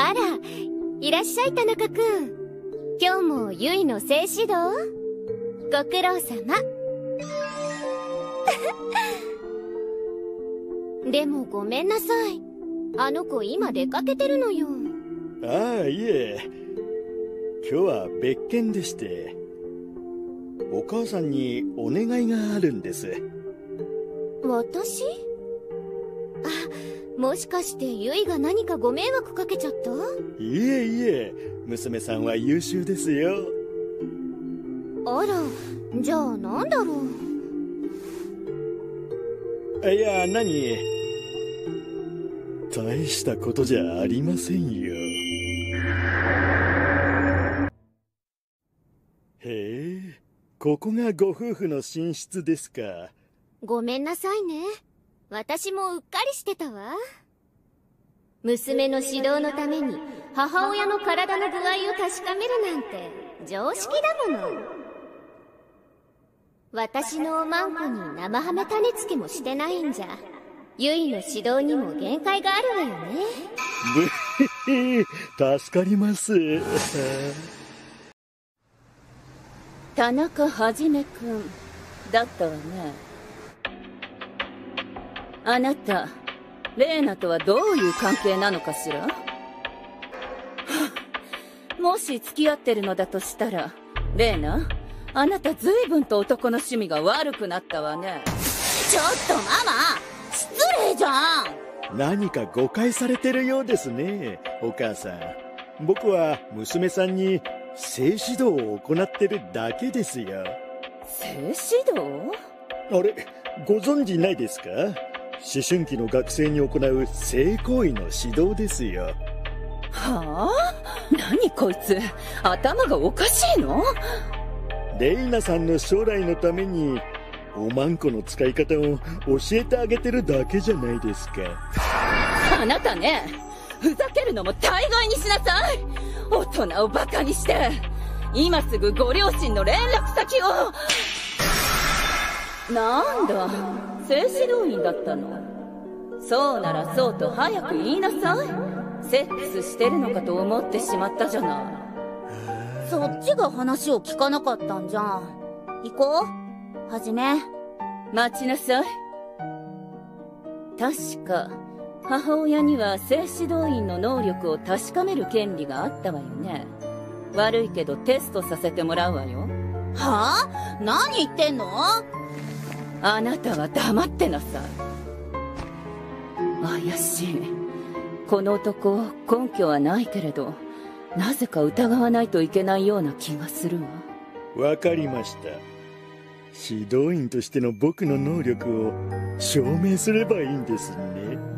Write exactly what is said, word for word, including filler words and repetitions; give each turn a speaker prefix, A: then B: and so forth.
A: あら、いらっしゃい田中くん。今日もゆいの性指導？ご苦労様。でもごめんなさい。あの子今出かけてるのよ。
B: ああ、いえ。今日は別件でして。お母さんにお願いがあるんです。
A: 私？あ、もしかしてゆいが何かご迷惑かけちゃった？
B: いえいえ、娘さんは優秀ですよ。
A: あら、じゃあなんだろ
B: う。いや、何？大したことじゃありませんよ。へえ、ここがご夫婦の寝室ですか。
A: ごめんなさいね。私もうっかりしてたわ。娘の指導のために母親の体の具合を確かめるなんて常識だもの。私のおまんこに生ハメ種付けもしてないんじゃ、ゆいの指導にも限界があるわよね。
B: ぶへへ、助かります。
C: 田中はじめくんだったわね。あなたレイナとはどういう関係なのかしら？もし付き合ってるのだとしたら、レイナ、あなた随分と男の趣味が悪くなったわね。
D: ちょっとママ、失礼じゃん。
B: 何か誤解されてるようですね、お母さん。僕は娘さんに性指導を行ってるだけですよ。
C: 性指導？
B: あれ、ご存知ないですか？思春期の学生に行う性行為の指導ですよ。
C: はあ？何こいつ、頭がおかしいの？
B: レイナさんの将来のためにおまんこの使い方を教えてあげてるだけじゃないですか。
C: あなたね、ふざけるのも大概にしなさい。大人をバカにして、今すぐご両親の連絡先を。なんだ、性指導員だったの？そうならそうと早く言いなさい。セックスしてるのかと思ってしまったじゃない。
D: そっちが話を聞かなかったんじゃん。行こう、はじめ。
C: 待ちなさい。確か母親には性指導員の能力を確かめる権利があったわよね。悪いけどテストさせてもらうわよ。
D: はあ？何言ってんの？
C: あなたは黙ってなさい。怪しい。この男、根拠はないけれど、なぜか疑わないといけないような気がする
B: わ。わかりました。指導員としての僕の能力を証明すればいいんですね。